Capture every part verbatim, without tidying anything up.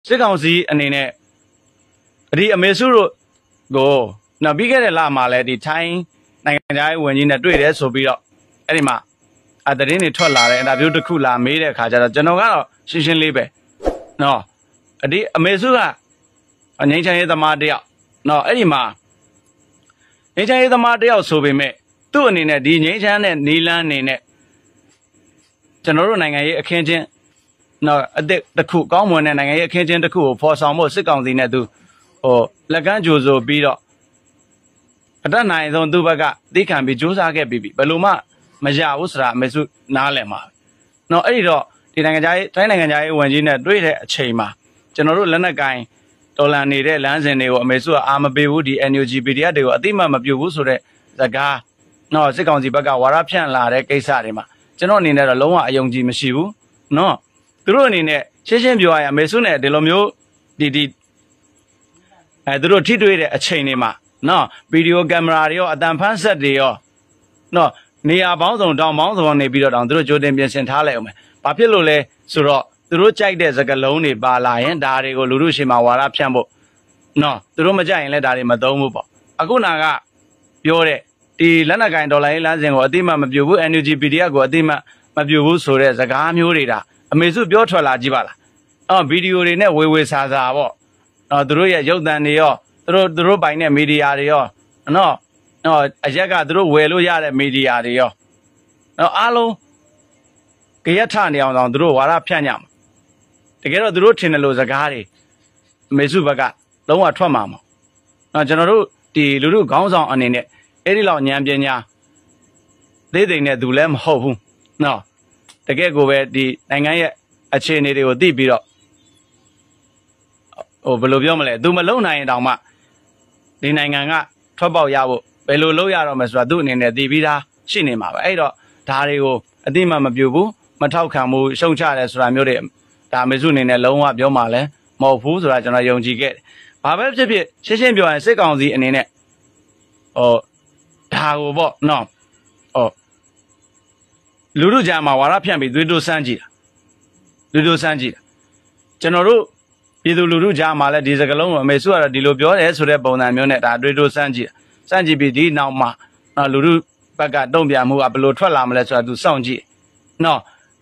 စစ်ကောင်စီအနေနဲ့ဒီအမေစုတို့ကိုနော်ပြီးခဲ့တဲ့လမှာလည်းဒီထိုင်းနိုင်ငံသားဝင်ကြီးနဲ့တွေ့တယ်ဆိုပြီးတော့အဲ့ဒီမှာအတရင်တွေထွက်လာတဲ့အင်တာဗျူးတစ်ခုလာမေးတဲ့အခါကျတော့ကျွန်တော်ကတော့ရှင်းရှင်းလေးပဲနော်ဒီအမေစုကငိမ့်ချမ်းရေးသမားတယောက်နော်အဲ့ဒီမှာငိမ့်ချမ်းရေးသမားတယောက်ဆိုပေမဲ့သူ့အနေနဲ့ဒီငိမ့်ချမ်းတဲ့နီလန်းအနေနဲ့ကျွန်တော်တို့နိုင်ငံရေးအခင်းချင်းနော်အသက်တစ်ခုကောင်းမွန်တဲ့နိုင်ငံရေးအခင်းချင်းတစ်ခုကိုဖော်ဆောင်ဖို့စစ်ကောင်စီနဲ့သူဟိုလက်ကမ်းကြိုဆိုပြီးတော့အတတ်နိုင်ဆုံးသူ့ဘက်ကသိခံပြီးစူးစမ်းခဲ့ပြီးဘယ်လိုမှမရဘူးဆိုတာအမေစုနားလည်မှာနော်အဲ့ဒီတော့ဒီနိုင်ငံသားရေးတိုင်းနိုင်ငံသားရေးဝန်ကြီးနဲ့တွေ့တဲ့အချိန်မှာကျွန်တော်တို့လက်နက်ကင်ဒေါ်လာနေတဲ့လမ်းစဉ်တွေကိုအမေစုကအာမပေးဘူးဒီ N U G P D F တွေကိုအတိမတ်မပြုတ်ဘူးဆိုတဲ့စကားနော်စစ်ကောင်စီဘက်ကဝါရဖြန့်လာတဲ့ကိစ္စတွေမှာကျွန်တော်အနေနဲ့တော့လုံးဝအယုံကြည်မရှိဘူးနော်သူတို့အနေနဲ့ရှင်းရှင်းပြောရရင်အမေစုနဲ့ဒီလိုမျိုးဒီဒီအဲသူတို့ထိတွေ့တဲ့အချိန်တွေမှာနော်ဗီဒီယိုကင်မရာတွေရောအတန်ဖန်းဆက်တွေရောနော်နေရာပေါင်းစုံတောင်ပေါင်းစုံနေပြီးတော့တောင်သူတို့ကြိုတင်ပြင်ဆင်ထားလိုက်အောင်မယ်။ဘာဖြစ်လို့လဲဆိုတော့သူတို့ကြိုက်တဲ့စကားလုံးတွေပါလာရင်ဒါတွေကိုလူလူရှိမှဝါရဖြန့်ဖို့နော်သူတို့မကြိုက်ရင်လည်းဒါတွေမသုံးဘူးပေါ့။အခုနာကပြောတဲ့ဒီလက်နက်ကင်ဒေါ်လာရေးလမ်းစဉ်ကိုအတိမတ်မပြူဘူး N U G P D F ကိုအတိမတ်မပြူဘူးဆိုတဲ့စကားမျိုးတွေဒါအမေစုပြောထွက်လာကြည့်ပါလား။အော်ဗီဒီယိုတွေနဲ့ဝေဝေဆာဆာပေါ့။နော်သူတို့ရဲ့ရုပ်သံတွေရောသူတို့သူတို့ပိုင်တဲ့မီဒီယာတွေရောနော်နော်အရက်ကသူတို့ဝယ်လို့ရတဲ့မီဒီယာတွေရောနော်အားလုံးကြရက်ထနေအောင်သူတို့ဝါရဖြန့်ညမှာတကယ်တော့သူတို့ထင်တယ်လို့စကားတွေအမေစုဘက်ကလုံးဝထွက်မှာမဟုတ်နော်ကျွန်တော်တို့ဒီလူလူခေါင်းဆောင်အနေနဲ့အဲ့ဒီလောက်ဉာဏ်ပညာသေးသိမ့်တဲ့သူလည်းမဟုတ်ဘူးနော်တကယ်ကိုပဲဒီနိုင်ငံရဲ့အခြေအနေတွေကိုသိပြီးတော့ဟိုဘယ်လိုပြောမလဲသူမလုံနိုင်ရင်တောင်မှဒီနိုင်ငံကထွက်ပေါက်ရဖို့ဘယ်လိုလုပ်ရတော့မလဲဆိုတာသူ့အနေနဲ့သိပြီးသားရှိနေမှာပဲအဲ့တော့ဒါတွေကိုအတိမမပြုတ်ဘူးမထောက်ခံဘူးရှုံချတယ်ဆိုတာမျိုးတွေဒါမေစုအနေနဲ့လုံးဝပြောမှလည်းမဟုတ်ဘူးဆိုတာကျွန်တော်ယုံကြည်ခဲ့တယ်။ဘာပဲဖြစ်ဖြစ်ရှင်းရှင်းပြောရင်စစ်ကောင်စီအနေနဲ့ဟိုဒါကိုပေါ့နော်ဟိုလူလူကြားမှာဝါရဖြန့်ပြီးသွေးတိုးစမ်းကြည့်တာလူတိုးစမ်းကြည့်တာကျွန်တော်တို့ပြည်သူလူထုကြားမှာလည်းဒီစကလုံးကိုအမေစုကတော့ဒီလိုပြောတယ်ဆိုတဲ့ပုံစံမျိုးနဲ့ဒါတွေးတိုးစမ်းကြည့်စမ်းကြည့်ပြီးဒီနောက်မှာလူထုဘက်ကတုံ့ပြန်မှုကဘယ်လိုထွက်လာမလဲဆိုတာသူစောင့်ကြည့်နော်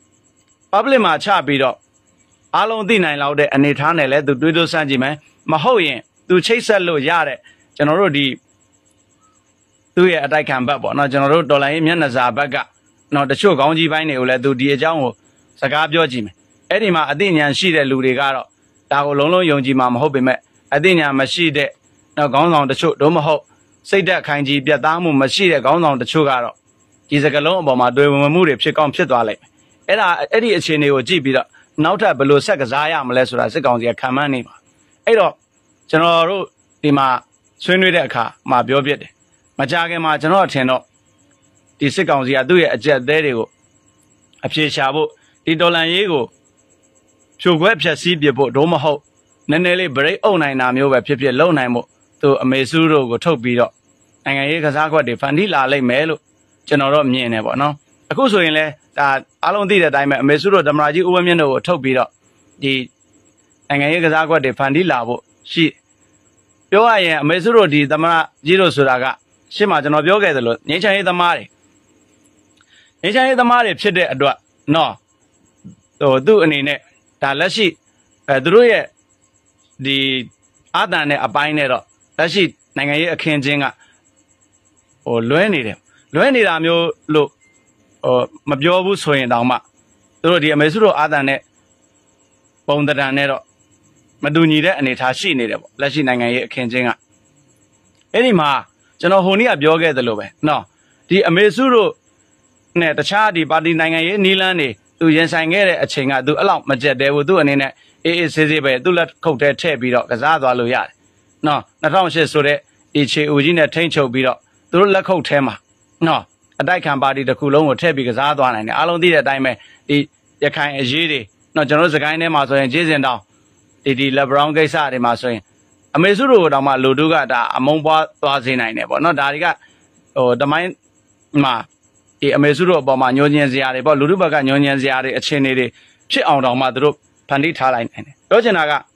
public မှာချပြီးတော့အားလုံးသိနိုင်လောက်တဲ့အနေထားနဲ့လည်းသူတွေးတိုးစမ်းကြည့်မယ်မဟုတ်ရင်သူချိတ်ဆက်လို့ရတဲ့ကျွန်တော်တို့ဒီသူ့ရဲ့အတိုက်ခံဘက်ပေါ့နော်ကျွန်တော်တို့ဒေါ်လာရေးမျက်နှာစာဘက်ကနော်တချို့ခေါင်းကြီးပိုင်းတွေကိုလည်းသူဒီအကြောင်းကိုစကားပြောကြည့်မယ်အဲ့ဒီမှာအသိဉာဏ်ရှိတဲ့လူတွေကတော့ဒါကိုလုံးလုံးယုံကြည်မှာမဟုတ်ပေမဲ့အသိဉာဏ်မရှိတဲ့နော်ခေါင်းဆောင်တချို့တော့မဟုတ်စိတ်သက်ခိုင်ကြီးပြတ်သားမှုမရှိတဲ့ခေါင်းဆောင်တချို့ကတော့ဒီစကလုံးအပေါ်မှာတွေ့ဝင်မှုတွေဖြစ်ကောင်းဖြစ်သွားလိမ့်မယ်အဲ့ဒါအဲ့ဒီအခြေအနေကိုကြည့်ပြီးတော့နောက်ထပ်ဘယ်လိုဆက်ကစားရမလဲဆိုတာစစ်ကောင်စီကခံမှန်းနေပါအဲ့တော့ကျွန်တော်တို့ဒီမှာဆွေးနွေးတဲ့အခါမှာပြောပြတယ်မကြခင်မှာကျွန်တော်ထင်တော့ဒီစစ်ကောင်စီကသူ့ရဲ့အကြက်သေးတွေကိုအပြေရှာဖို့ဒီဒေါ်လာရေးကိုဖြိုခွဲဖြက်စီးပြဖို့တော့မဟုတ်နည်းနည်းလေး break အုပ်နိုင်တာမျိုးပဲဖြစ်ဖြစ်လုံနိုင်မှုသူအမေစုတို့ကိုထုတ်ပြီးတော့နိုင်ငံရေးကစားကွက်တွေဖန်တီးလာလိမ့်မယ်လို့ကျွန်တော်တို့မြင်နေပေါ့နော်အခုဆိုရင်လဲဒါအားလုံးသိတဲ့အတိုင်းပဲအမေစုတို့ဓမ္မရာကြီးဦးဝင်းမြင့်တို့ကိုထုတ်ပြီးတော့ဒီနိုင်ငံရေးကစားကွက်တွေဖန်တီးလာဖို့ရှိပြောရရင်အမေစုတို့ဒီသမရကြီးတို့ဆိုတာကရှင်းမှာကျွန်တော်ပြောခဲ့သလိုငင်းချမ်းရေးသမားတွေငင်းချမ်းရေးသမားတွေဖြစ်တဲ့အတွက်နော်ဟိုသူ့အနေနဲ့ဒါလက်ရှိအဲသူတို့ရဲ့ဒီအာတန်နဲ့အပိုင်းနဲ့တော့လက်ရှိနိုင်ငံရေးအခင်းချင်းကဟိုလွဲနေတယ်လွဲနေတာမျိုးလို့ဟိုမပြောဘူးဆိုရင်တောင်မှသူတို့ဒီအမေစုတို့အာတန်နဲ့ပုံတံနဲ့တော့မတူညီတဲ့အနေအထားရှိနေတယ်ပေါ့လက်ရှိနိုင်ငံရေးအခင်းချင်းကအဲ့ဒီမှာကျွန်တော်ဟိုနေ့ကပြောခဲ့သလိုပဲနော်ဒီအမေစုတို့နဲ့တခြားဒီပါတီနိုင်ငံရေးနီးလန်းတွေသူရင်ဆိုင်ခဲ့တဲ့အချိန်ကသူအဲ့လောက်မကြက်တဲဘူးသူအနေနဲ့အေးအေးဆေးဆေးပဲသူ့လက်ခုတ်ထဲထည့်ပြီးတော့ကစားသွားလို့ရတယ်နော်၂၀၀၈ဆိုတဲ့ဒီခြေဦးကြီးနဲ့ထိမ့်ချုပ်ပြီးတော့သူတို့လက်ခုတ်ထဲမှာနော်အတိုက်ခံပါတီတစ်ခုလုံးကိုထည့်ပြီးကစားသွားနိုင်တယ်အားလုံးသိတဲ့အတိုင်းပဲဒီရခိုင်အရေးတွေနော်ကျွန်တော်တို့စကိုင်းထဲမှာဆိုရင်ကျေးဇင်တောင်ဒီဒီလက်ဘရောင်းကိစ္စတွေမှာဆိုရင်အမေစုတို့တောင်မှလူတို့ကဒါအမုန်းပွားသွားစေနိုင်တယ်ပေါ့နော်ဒါတွေကဟိုတမိုင်းမှာဒီအမေစုတို့အပေါ်မှာညှိုးညင်းစရာတွေပေါ့လူတို့ဘက်ကညှိုးညင်းစရာတွေအခြေအနေတွေဖြစ်အောင်တောင်မှသူတို့ဖန်တီးထားလိုက်နိုင်တယ်ပြောချင်တာက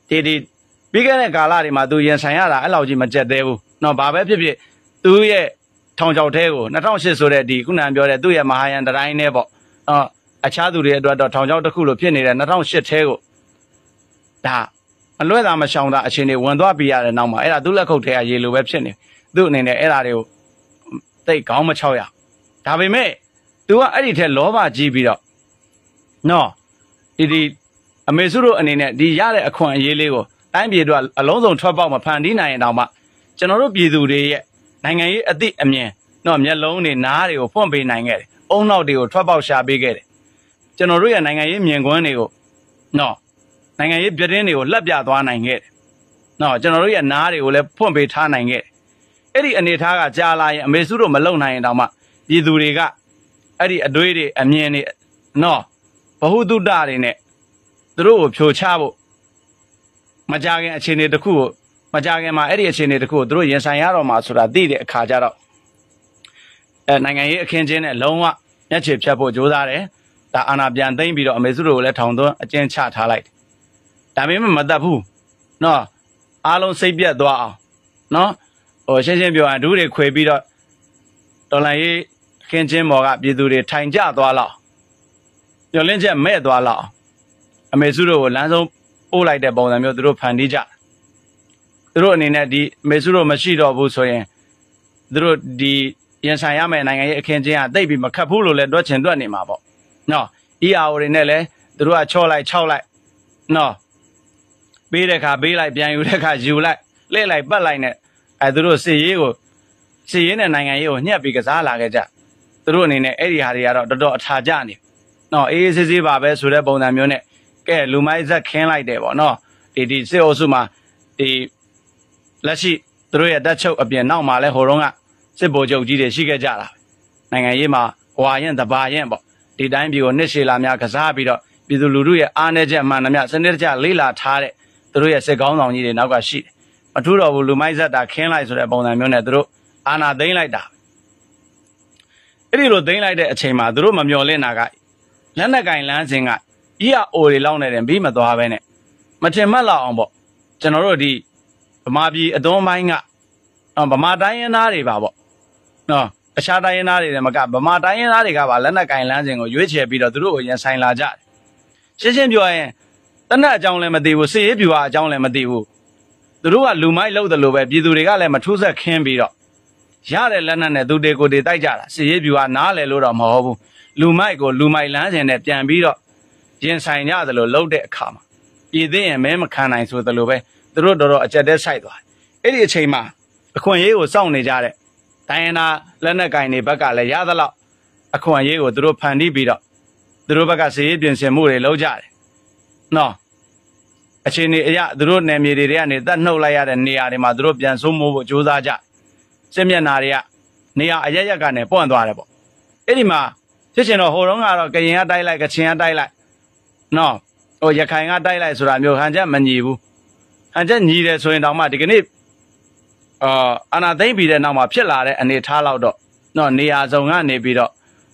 ဒီဒီပြီးခဲ့တဲ့ကာလတွေမှာသူရင်ဆိုင်ရတာအဲ့လောက်ကြီးမကြက်သေးဘူးနော်ဘာပဲဖြစ်ဖြစ်သူရဲ့ထောင်ချောက်ထဲကို၂၀၀၈ဆိုတဲ့ဒီခုနကပြောတဲ့သူ့ရဲ့မဟာယန်တိုင်းနဲ့ပေါ့နော်အခြားသူတွေအတွက်တော့ထောင်ချောက်တစ်ခုလိုဖြစ်နေတဲ့၂၀၀၈ထဲကိုဒါမလွဲတာမရှောင်တာအခြေအနေဝင်သွားပြရတဲ့နောက်မှာအဲ့ဒါသူ့လက်ခုပ်ထဲကရေလိုပဲဖြစ်နေသူ့အနေနဲ့အဲ့ဒါတွေကိုတိတ်ခေါင်းမချောက်ရဒါပေမဲ့ तू ကအဲ့ဒီထက်လောဘကြီးပြီးတော့နော်ဒီဒီအမေစုတို့အနေနဲ့ဒီရတဲ့အခွင့်အရေးလေးကိုတိုင်းပြည်တို့အလုံးစုံထွက်ပေါက်မဖန်တီးနိုင်ရင်တောင်မှကျွန်တော်တို့ပြည်သူတွေရဲ့နိုင်ငံရေးအသည့်အမြင်နော်မျက်လုံးတွေနားတွေကိုဖွင့်ပေးနိုင်ခဲ့တယ်။အုံနောက်တွေကိုထွက်ပေါက်ရှာပေးခဲ့တယ်။ကျွန်တော်တို့ရဲ့နိုင်ငံရေးမြင်ကွင်းတွေကိုနော်နိုင်ငံရေးပြတင်းတွေကိုလှက်ပြသွားနိုင်ခဲ့တယ်။နော်ကျွန်တော်တို့ရဲ့နားတွေကိုလည်းဖွင့်ပေးထားနိုင်ခဲ့တယ်။အဲ့ဒီအနေထားကကြာလာရင်အမေစုတို့မလုံနိုင်ရင်တောင်မှပြည်သူတွေကအဲ့ဒီအတွေးတွေအမြင်တွေနော်ဘဟုတုတတွေနဲ့သူတို့ကိုဖြိုချဖို့မကြခင်အခြေအနေတစ်ခုကိုမကြခင်မှာအဲ့ဒီအခြေအနေတစ်ခုကိုသူတို့ရင်ဆိုင်ရတော့မှာဆိုတာသိတဲ့အခါကျတော့အဲနိုင်ငံရေးအခင်းချင်းနဲ့လုံးဝမျက်ခြေဖြတ်ဖို့ကြိုးစားတယ်ဒါအာဏာပြန်သိမ်းပြီးတော့အမေစုတို့ကိုလည်းထောင်သွင်းအကျဉ်းချထားလိုက်တယ်ဒါပေမဲ့မတတ်ဘူးနော်အားလုံးစိတ်ပြတ်သွားအောင်နော်ဟိုရှင်းရှင်းပြောရင်ဒူးတွေခွေပြီးတော့တော်လိုင်းရေးအခင်းချင်းပေါ်ကပြည်သူတွေထိုင်ကြသွားလောက်ညှော်လင့်ချက်မဲ့သွားလောက်အမေစုတို့ကိုလမ်းဆုံးပို့လိုက်တဲ့ပုံစံမျိုးသူတို့ဖန်တီးကြသူတို့အနေနဲ့ဒီအမေစုတို့မရှိတော့ဘူးဆိုရင်သူတို့ဒီရင်ဆိုင်ရမယ့်နိုင်ငံရေးအခင်းချင်းကတိတ်ပြီးမခတ်ဘူးလို့လည်းတွက်ချင်တွက်နေမှာပေါ့နော် E R O တွေနဲ့လည်းသူတို့ကချော့လိုက်ခြောက်လိုက်နော်ပေးတဲ့ခါပေးလိုက်ပြန်ယူတဲ့ခါယူလိုက်လှည့်လိုက်ပတ်လိုက်နဲ့အဲသူတို့စစ်ရေးကိုစစ်ရေးနဲ့နိုင်ငံရေးကိုညှက်ပြီးကစားလာခဲ့ကြသူတို့အနေနဲ့အဲ့ဒီဟာတွေကတော့တော်တော်အထာကျနေနော်အေးအေးဆေးဆေးပါပဲဆိုတဲ့ပုံစံမျိုးနဲ့ကဲလူမိုက်ဇက်ခင်းလိုက်တယ်ပေါ့နော်ဒီဒီစစ်အုပ်စုမှာဒီလက်ရှိသူတို့ရဲ့တက်ချုပ်အပြင်နောက်မှာလဲဟိုတုန်းကစစ်ဗိုလ်ချုပ်ကြီးတွေရှိခဲ့ကြတာနိုင်ငံရေးမှာဟွာရင်တဘာရင်ပေါ့ဒီတိုင်းပြည်ကိုနှစ်ရှည်လာများကစားပြီးတော့ပြည်သူလူထုရဲ့အားနည်းချက်မှန်သမျှစနစ်တကျလေးလာထားတဲ့သူတို့ရဲ့စစ်ကောင်းဆောင်ကြီးတွေနောက်ကရှိတယ်မထူးတော့ဘူးလူမိုက်ဇက်တာခင်းလိုက်ဆိုတဲ့ပုံစံမျိုးနဲ့သူတို့အာဏာသိမ်းလိုက်တာအဲ့ဒီလိုသိမ်းလိုက်တဲ့အချိန်မှာသူတို့မမျှော်လင့်တာကလက်နက်ကင်လမ်းစဉ်က E R O တွေလောက်နေတယ်ပြီးမသွားပဲနဲ့မထင်မှတ်လောက်အောင်ပေါ့ကျွန်တော်တို့ဒီဗမာပြည်အသွန်းပိုင်းကဗမာတိုင်းရင်းသားတွေပါပေါ့နော်တခြားတိုင်းရင်းသားတွေလည်းမကဗမာတိုင်းရင်းသားတွေကပါလက်နက်ကင်လမ်းစဉ်ကိုရွေးချယ်ပြီးတော့သူတို့ကိုရင်ဆိုင်လာကြတယ်ရှင်းရှင်းပြောရင်တနက်အကြောင်းလည်းမသိဘူးစစ်ရေးပြူအကြောင်းလည်းမသိဘူးသူတို့ကလူမိုက်လို့တယ်လို့ပဲပြည်သူတွေကလည်းမထူးဆက်ခင်းပြီးတော့ရတဲ့လက်နက်နဲ့သူတွေကိုတွေတိုက်ကြတာစစ်ရေးပြူကနားလဲလို့တော့မဟုတ်ဘူးလူမိုက်ကိုလူမိုက်လမ်းစဉ်နဲ့ပြန်ပြီးတော့ရင်ဆိုင်ကြသလိုလှုပ်တဲ့အခါမှာပြည်သိရင်မဲမခံနိုင်ဆိုသလိုပဲသူတို့တော်တော်အကြက်တဲဆိုင်သွားအဲ့ဒီအချိန်မှာအခွင့်အရေးကိုစောင့်နေကြတဲ့တိုင်းရင်းသားလက်နက်ကင်တွေဘက်ကလည်းရသလောက်အခွင့်အရေးကိုသူတို့ဖန်တီးပြီးတော့သူတို့ဘက်ကစစ်ရေးပြင်ဆင်မှုတွေလုပ်ကြတယ်နော်အချိန်ကြီးအရသူတို့နယ်မြေတွေကနေတတ်နှုတ်လိုက်ရတဲ့နေရာတွေမှာသူတို့ပြန်ဆိုးမိုးဖို့ကြိုးစားကြစစ်မျက်နှာတွေကနေရာအရရက်ကနေပွန့်သွားတယ်ပေါ့အဲ့ဒီမှာဖြစ်ချင်တော့ဟိုတုန်းကတော့ကရင်ကတိုက်လိုက်ကချင်ကတိုက်လိုက်နော်ဟိုရခိုင်ကတိုက်လိုက်ဆိုတာမျိုးဟန်ချက်မညီဘူးဟန်ချက်ညီတယ်ဆိုရင်တောင်မှဒီကနေ့အာအနာသိမ့်ပြီးတဲ့နောက်မှာဖြစ်လာတဲ့အနေထားလောက်တော့နော်နေရာစုံကနေပြီးတော့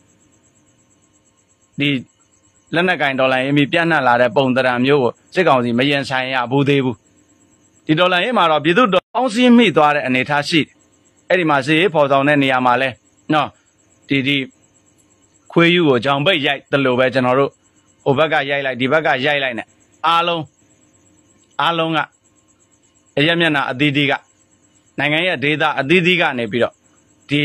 ဒီလက်နက်ကင်ဒေါ်လာရေးပြီးပြန့်နှံ့လာတဲ့ပုံသဏ္ဍာန်မျိုးကိုစစ်ကောင်စီမရင်ဆိုင်ရဘူးသေးဘူးဒီဒေါ်လာရေးမှာတော့ပြည်သူတော်အောင်စီးမိသွားတဲ့အနေထားရှိတယ်အဲ့ဒီမှာစစ်ရေးဖော်ဆောင်တဲ့နေရာမှာလဲနော်ဒီဒီခွေးယူကိုကြောင်ပိတ်ရိုက်တယ်လို့ပဲကျွန်တော်တို့ဟိုဘက်ကရိုက်လိုက်ဒီဘက်ကရိုက်လိုက်နဲ့အားလုံးအားလုံးကအရက်မျက်နှာအသီးသီးကနိုင်ငံရဲ့ဒေသအသီးသီးကနေပြီးတော့ဒီ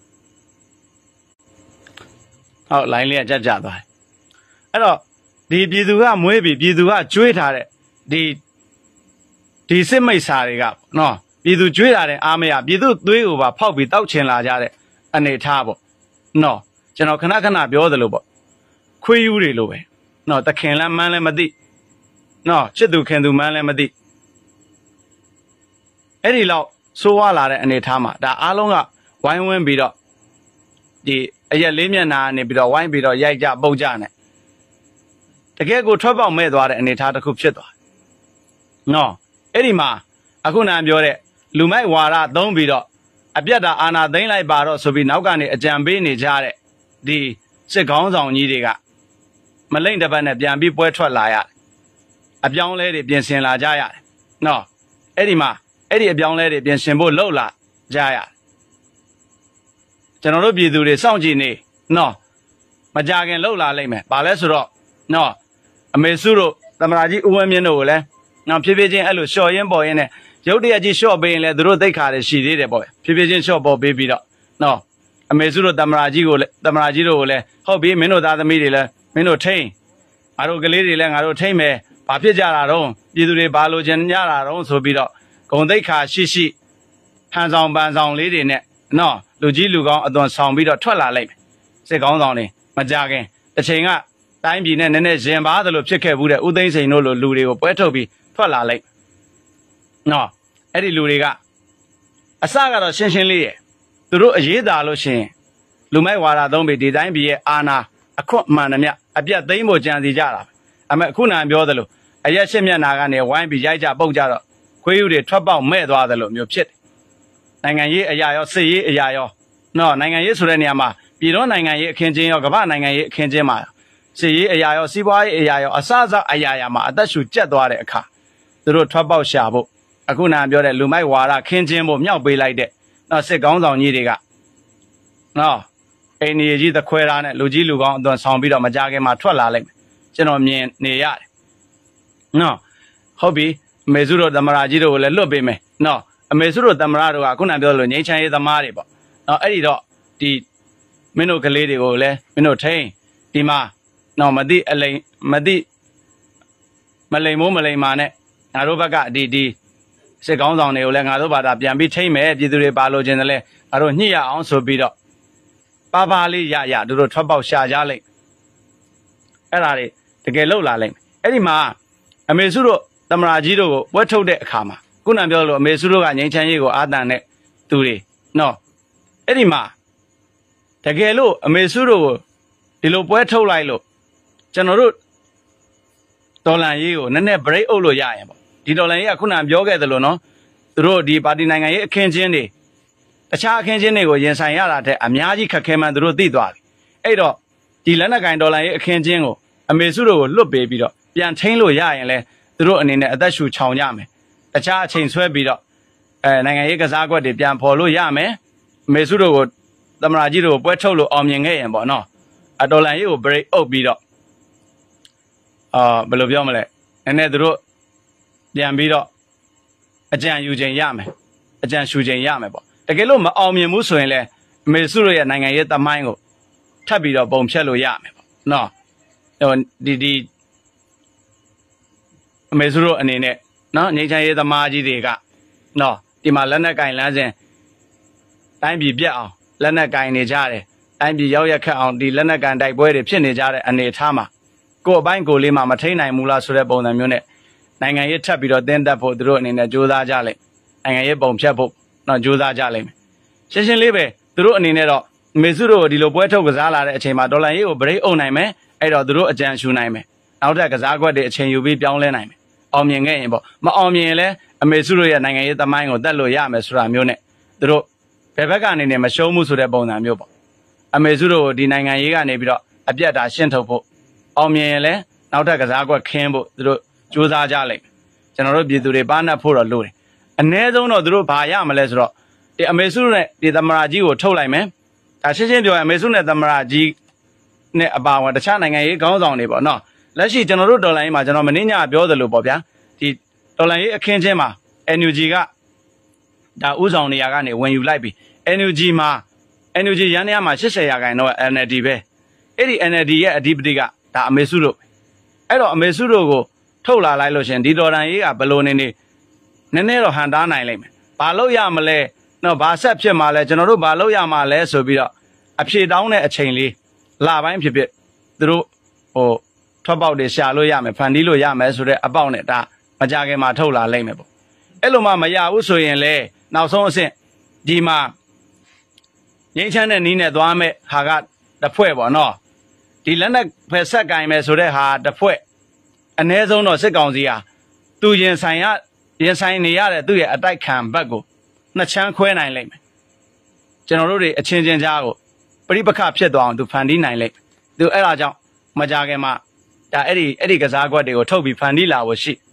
ဟုတ်လိုင်းလေးကကြက်ကြသွားတယ်အဲ့တော့ဒီပြည်သူကမွေးပြီးပြည်သူကကျွေးထားတဲ့ဒီဒီစစ်မိတ်စာတွေကနော်ပြည်သူကျွေးထားတဲ့အားမရပြည်သူသွေးကိုပါဖောက်ပြီးတောက်ချင်လာကြတဲ့အနေထားပေါ့နော်ကျွန်တော်ခဏခဏပြောသလိုပေါ့ခွေးယူတွေလိုပဲနော်တခင်လမ်းမှန်းလည်းမသိနော်ချစ်သူခင်သူမှန်းလည်းမသိအဲ့ဒီလောက်ဆိုးဝါးလာတဲ့အနေထားမှာဒါအားလုံးကဝိုင်းဝန်းပြီးတော့ဒီအရက်လေးမျက်နှာကနေပြီးတော့ဝိုင်းပြီးတော့ရိုက်ကြပုတ်ကြနဲ့တကယ်ကိုထွက်ပေါက်မဲ့သွားတဲ့အနေထားတစ်ခုဖြစ်သွားနော်အဲ့ဒီမှာအခုနံပြောတဲ့လူမိုက်ဝါဒသုံးပြီးတော့အပြတ်တာအာဏာသိမ်းလိုက်ပါတော့ဆိုပြီးနောက်ကနေအကြံပေးနေကြတဲ့ဒီစစ်ကောင်းဆောင်ကြီးတွေကမလိမ့်တပတ်နဲ့ပြန်ပြီးပွဲထွက်လာရတယ်အပြောင်းလဲတွေပြင်ဆင်လာကြရတယ်နော်အဲ့ဒီမှာအဲ့ဒီအပြောင်းလဲတွေပြင်ဆင်ဖို့လှုပ်လာကြရကျွန်တော်တို့ပြည်သူတွေစောင့်ကြည့်နေနော်မကြခင်လှုပ်လာလိမ့်မယ်ဘာလဲဆိုတော့နော်အမေစုတို့သမရာကြီးဦးဝင်းမြင့်တို့ကိုလည်းနော်ဖြည်းဖြည်းချင်းအဲ့လိုလျှော်ရင်းပေါ်ရင်းနဲ့ရုတ်တရက်ကြီးလျှော့ပေးရင်လည်းသူတို့သိခါတယ်ရှိသေးတယ်ပေါ့ဖြည်းဖြည်းချင်းလျှော့ပေါ်ပေးပြီးတော့နော်အမေစုတို့သမရာကြီးကိုလည်းသမရာကြီးတို့ကိုလည်းဟုတ်ပြီမင်းတို့သားသမီးတွေလည်းမင်းတို့ထိန်ငါတို့ကလေးတွေလည်းငါတို့ထိန်မယ်ဘာဖြစ်ကြတာတော့ပြည်သူတွေဘာလိုချင်ကြတာတော့ဆိုပြီးတော့ဂုံသိခါရှိရှိဟန်ဆောင်ပန်ဆောင်လေးတွေနဲ့နော်လူကြီးလူကောင်းအသွင်ဆောင်ပြီးတော့ထွက်လာလိုက်မယ်စစ်ကောင်းဆောင်တွေမကြခင်တစ်ချိန်ကတိုင်းပြည်နဲ့နည်းနည်းရင်ပါသလိုဖြစ်ခဲ့ဘူးတဲ့ဦးသိန်းစိန်တို့လိုလူတွေကိုပွဲထုတ်ပြီးထွက်လာလိုက်နော်အဲ့ဒီလူတွေကအစကတော့ရှင်းရှင်းလေးရဲ့သူတို့အရေးသာလို့ရှင်လူမိုက်ဝါဒသုံးပြီးဒီတိုင်းပြည်ရဲ့အာဏာအခွတ်မှန်သမျှအပြတ်သိမ်းဖို့ကြံစီကြတာအမေအခုနန်ပြောသလိုအရက်ရှစ်မျက်နာကနေဝိုင်းပြီးရိုက်ကြပုတ်ကြတော့ခွေးယူတွေထွက်ပေါက်မဲ့သွားသလိုမျိုးဖြစ်တယ်နိုင်ငံရေးအရာရောစစ်ရေးအရာရောနော်နိုင်ငံရေးဆိုတဲ့နေရာမှာပြည်တော်နိုင်ငံရေးအခင်းချင်းရောကမ္ဘာနိုင်ငံရေးအခင်းချင်းမှာစစ်ရေးအရာရောစီးပွားရေးအရာရောအစအစအရာရာမှာအသက်ရှူကျက်သွားတဲ့အခါသူတို့ထွက်ပေါက်ရှာဖို့အခုနန်ပြောတဲ့လူမိုက်ဝါဒခင်းချင်းဖို့မြောက်ပေးလိုက်တဲ့နော်စစ်ကောင်းဆောင်ကြီးတွေကနော်အိန္ဒိယကြီးသခွဲသားနဲ့လူကြီးလူကောင်းအသွင်ဆောင်ပြီးတော့မကြခင်မှာထွက်လာလိုက်မယ်ကျွန်တော်မြင်နေရတယ်နော်ဟုတ်ပြီအမေစုတို့သမရာကြီးတို့ကိုလည်းလွတ်ပေးမယ်နော်အမေစုတို့သမရာတို့ကခုနပြောလို့ငိမ့်ချမ်းရေးသမားတွေပေါ့နော်အဲ့ဒီတော့ဒီမင်းတို့ကလေးတွေကိုလည်းမင်းတို့ထိန်ဒီမှာနော်မသိအလိမ်မသိမလိမ်မိုးမလိမ်မာနဲ့ငါတို့ဘက်ကဒီဒီစစ်ကောင်းဆောင်တွေကိုလည်းငါတို့ဘာသာပြန်ပြီးထိမ့်မယ်ပြည်သူတွေပါလို့ခြင်းတယ်လဲငါတို့ညှိရအောင်ဆိုပြီးတော့ပါပါလေးရရတို့တို့ထွက်ပေါက်ရှာကြလိုက်အဲ့ဒါတွေတကယ်လှုပ်လာလိုက်အဲ့ဒီမှာအမေစုတို့သမရာကြီးတို့ကိုဝက်ထုတ်တဲ့အခါမှာခုနပြောလို့အမေစုတို့ကငိမ့်ချမ်းရေးကိုအာတန်တဲ့သူတွေနော်အဲ့ဒီမှာတကယ်လို့အမေစုတို့ကိုဒီလိုပွဲထုတ်လိုက်လို့ကျွန်တော်တို့ဒေါ်လာရေးကိုနည်းနည်း break အုပ်လို့ရရင်ပေါ့ဒီဒေါ်လာရေးကခုနပြောခဲ့သလိုနော်သူတို့ဒီပါတီနိုင်ငံရေးအခင်းချင်းတွေတခြားအခင်းချင်းတွေကိုရင်ဆိုင်ရတာတဲ့အများကြီးခက်ခဲမှန်းသူတို့သိသွားပြီအဲ့တော့ဒီလက်နက်ကင်ဒေါ်လာရေးအခင်းချင်းကိုအမေစုတို့ကိုလွတ်ပေးပြီးတော့ပြန်ထိန်းလို့ရရင်လဲသူတို့အနေနဲ့အသက်ရှူချောင်ကြမယ်တခြားအချိန်ဆွဲပြီးတော့အဲနိုင်ငံရေးကစားကွက်တွေပြန်ဖော်လို့ရမယ်အမေစုတို့ကိုသမရာကြီးတို့ကိုပွဲထုတ်လို့အောင်မြင်ခဲ့ရင်ပေါ့နော်အဒေါ်လာရေးကို break အုပ်ပြီးတော့အာဘယ်လိုပြောမလဲနည်းနည်းသူတို့ပြန်ပြီးတော့အကြံယူခြင်းရမယ်အကြံရှူခြင်းရမယ်ပေါ့တကယ်လို့မအောင်မြင်ဘူးဆိုရင်လည်းအမေစုတို့ရဲ့နိုင်ငံရေးသမိုင်းကိုထပ်ပြီးတော့ပုံဖြတ်လို့ရမယ်ပေါ့နော်ဟိုဒီဒီအမေစုတို့အနေနဲ့နော်ငိမ့်ချမ်းရေးသမားကြီးတွေကနော်ဒီမှာလက်နက်ကင်လမ်းစဉ်တိုင်းပြည်ပြတ်အောင်လက်နက်ကင်နေကြတယ်တိုင်းပြည်ရောက်ရက်ခတ်အောင်ဒီလက်နက်ကန်တိုက်ပွဲတွေဖြစ်နေကြတဲ့အနေအထားမှာကိုယ်အပိုင်းကိုလေးမှမထိန်နိုင်ဘူးလားဆိုတဲ့ပုံစံမျိုးနဲ့နိုင်ငံရေးထပ်ပြီးတော့တင်းတက်ဖို့သူတို့အနေနဲ့ကြိုးစားကြလိမ့်နိုင်ငံရေးပုံဖြတ်ဖို့တော့ကြိုးစားကြလိမ့်မယ်ရှင်းရှင်းလေးပဲသူတို့အနေနဲ့တော့မေစုတို့ဒီလိုပွဲထုတ်ကစားလာတဲ့အချိန်မှာဒေါ်လာရေးကို break အုပ်နိုင်မယ်အဲ့တော့သူတို့အကြံရှူနိုင်မယ်နောက်ထပ်ကစားကွက်တွေအချိန်ယူပြီးပြောင်းလဲနိုင်မယ်အောင်မြင်ခဲ့ရင်ပေါ့မအောင်မြင်ရင်လည်းအမေစုတို့ရဲ့နိုင်ငံရေးသမိုင်းကိုတက်လို့ရမယ်ဆိုတာမျိုးနဲ့သူတို့ဘယ်ဘက်ကနေနေမရှုံးမှုဆိုတဲ့ပုံစံမျိုးပေါ့အမေစုတို့ဒီနိုင်ငံရေးကနေပြီးတော့အပြတ်တာရှင်းထုတ်ဖို့အောင်မြင်ရင်လည်းနောက်ထပ်ကစားကွက်ခင်းဖို့သူတို့စူးစမ်းကြလိမ့်မယ်ကျွန်တော်တို့ပြည်သူတွေပါနှက်ဖို့တော့လိုတယ်အ ਨੇ ဆုံးတော့သူတို့ဘာရမလဲဆိုတော့ဒီအမေစုနဲ့ဒီသမရာကြီးကိုထုတ်လိုက်မယ်ဒါရှင်းရှင်းပြောရင်အမေစုနဲ့သမရာကြီးနဲ့အပါအဝင်တခြားနိုင်ငံရေးခေါင်းဆောင်တွေပေါ့နော်လက်ရှိကျွန်တော်တို့ဒေါ်လာရေးမှာကျွန်တော်မင်းညပြောသလိုပေါ့ဗျာဒီဒေါ်လာရေးအခင်းချင်းမှာ N U G ကဒါဥဆောင်နေရာကနေဝင်ယူလိုက်ပြီ N U G မှာ N U G ရန်ရမှာeightyရာခိုင်နှုန်းက N L D ပဲအဲ့ဒီ N L D ရဲ့အဓိပတိကဒါအမေစုတို့အဲ့တော့အမေစုတို့ကိုထုတ်လာလိုက်လို့ရှင်ဒီဒေါ်လာရေးကဘလို့နေနေနည်းနည်းတော့ဟန်တားနိုင်လိမ့်မယ်ဘာလို့ရမလဲနော်ဘာဆက်ဖြစ်မှာလဲကျွန်တော်တို့ဘာလို့ရမှာလဲဆိုပြီးတော့အဖြေတောင်းတဲ့အချိန်လေးလပိုင်းဖြစ်ဖြစ်သူတို့ဟိုထွက်ပေါက်တွေရှာလို့ရမယ်ဖန်တီးလို့ရမယ်ဆိုတဲ့အပေါက်နဲ့ဒါမကြခင်မှာထုတ်လာလိမ့်မယ်ပေါ့အဲ့လိုမှမရဘူးဆိုရင်လေနောက်ဆုံးအဆင့်ဒီမှာငိမ့်ချမ်းတဲ့နီးနဲ့သွားမဲ့ဟာကတစ်ဖွဲ့ပေါ့နော်ဒီလက်နဲ့ဖယ်ဆက်ကင်မယ်ဆိုတဲ့ဟာတစ်ဖွဲ့အ ਨੇ ဆုံးတော့စစ်ကောင်စီဟာသူရင်ဆိုင်ရရင်ဆိုင်နေရတဲ့သူ့ရဲ့အတိုက်ခံဘက်ကိုနှစ်ချမ်းခွဲနိုင်လိမ့်မယ်ကျွန်တော်တို့တွေအချင်းချင်းကြားကိုပရိပခဖြစ်သွားအောင်သူဖန်တီးနိုင်လိမ့်မယ်သူအဲ့ဒါကြောင့်မကြခင်မှာဒါအဲ့ဒီအဲ့ဒီကစားကွက်တွေကိုထုတ်ပြီးဖန်တီးလာဖို့ရှိ